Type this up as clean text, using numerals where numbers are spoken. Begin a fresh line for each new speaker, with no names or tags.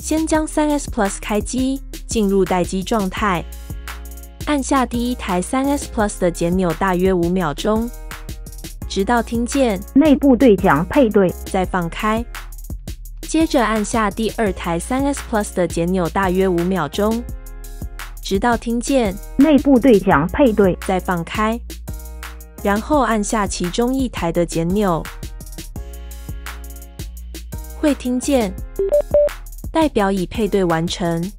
先将 3S Plus 开机，进入待机状态。按下第一台 3S Plus 的键钮大约5秒钟，直到听见
内部对讲配对，
再放开。接着按下第二台 3S Plus 的键钮大约5秒钟，直到听见
内部对讲配对，
再放开。然后按下其中一台的键钮，会听见代表已配对完成。